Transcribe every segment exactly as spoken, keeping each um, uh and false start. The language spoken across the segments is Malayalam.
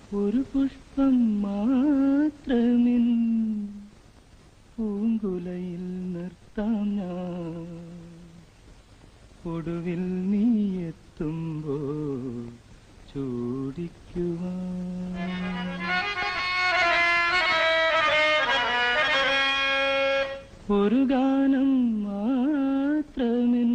ഒരു പുഷ്പം മാത്രമിൻ പൂങ്കുലയിൽ നിർത്താം ഞാൻ. ഒടുവിൽ നീ എത്തുമ്പോൾ ചൂടിക്കുവാൻ. ഒരു ഗാനം മാത്രമിൻ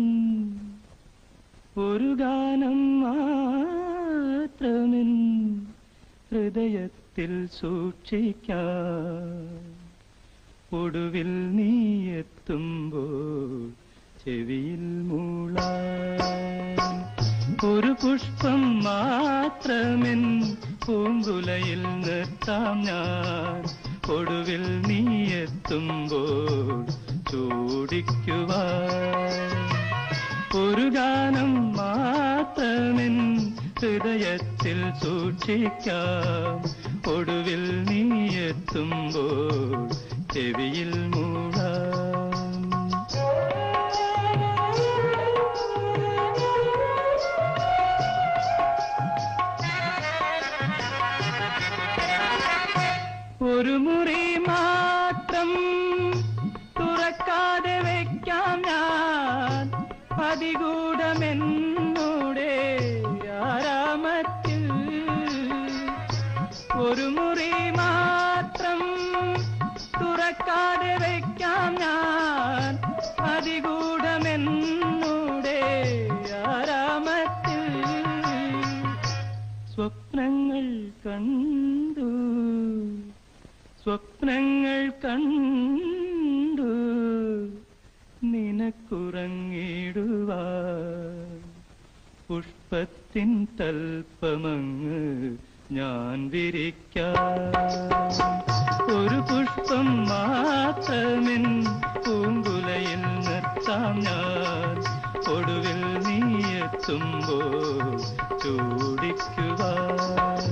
ഒരു ഗാനം മാത്രമിൻ ഹൃദയത്തിൽ സൂക്ഷിക്കാൻ. ഒടുവിൽ നീ എത്തുമ്പോൾ ചെവിയിൽ മൂളാൻ. ഒരു പുഷ്പം മാത്രമിൻ പൂങ്കുലയിൽ നിർത്താം ഞാൻ. ഒടുവിൽ നീ എത്തുമ്പോൾ ചൂടിക്കുവാൻ. ഒരു ഗാനം മാത്രമിൻ ഹൃദയത്തിൽ സൂക്ഷിക്കാം. ഒടുവിൽ നീ എത്തുമ്പോൾ ചെവിയിൽ മൂളാം. ഒരു മുറി മാത്രം തുറക്കാതെ വയ്ക്കാം ഞാൻ. അതികൂടമെന്നൂടെ ആരാമത്തിൽ. ഒരു മുറി മാത്രം തുറക്കാതെ വയ്ക്കാം ഞാൻ. അതികൂടമെന്നൂടെ ആരാമത്തിൽ. സ്വപ്നങ്ങൾ കണ്ടു സ്വപ്നങ്ങൾ കണ്ടു നിനക്കുറങ്ങിടുവാൻ. പുഷ്പത്തിൻ തൽപ്പമങ്ങ് ഞാൻ വിരിക്കാം. ഒരു പുഷ്പം മാത്രമിൻ പൂങ്കുലയിൽ നിർത്താം ഞാൻ. ഒടുവിൽ നീ എത്തുമ്പോൾ ചൂടിക്കുവാൻ.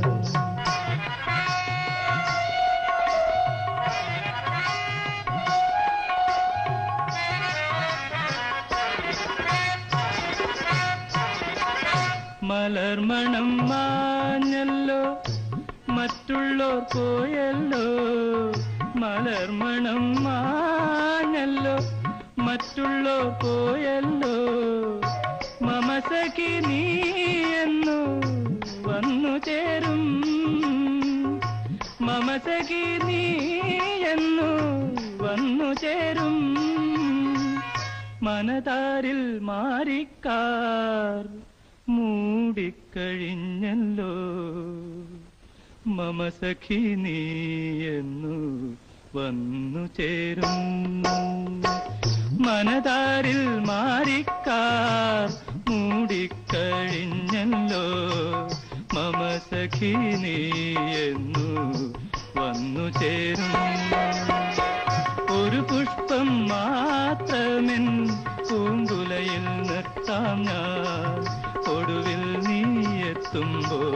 മലർമണം മാഞ്ഞല്ലോ മറ്റുള്ളോർ പോയല്ലോ. മലർമണം മാഞ്ഞല്ലോ മറ്റുള്ളോർ പോയല്ലോ. മമസഖി നീ എന്നു വന്നു ചേരും. മമസഖി നീ എന്നു വന്നു ചേരും. മനതാരിൽ മാറിക്കാർ മൂടിക്കഴിഞ്ഞല്ലോ. മമസഖി നീ എന്നു വന്നു ചേരും. മനതാരിൽ മാറിക്കാർ മൂടിക്കഴിഞ്ഞല്ലോ. മമസഖി നീ എന്നു വന്നു ചേരും. ഒരു പുഷ്പം മാത്രമിൻ പൂങ്കുലയിൽ നിർത്താം ഞാൻ. ഒടുവിൽ നീ എത്തുമ്പോൾ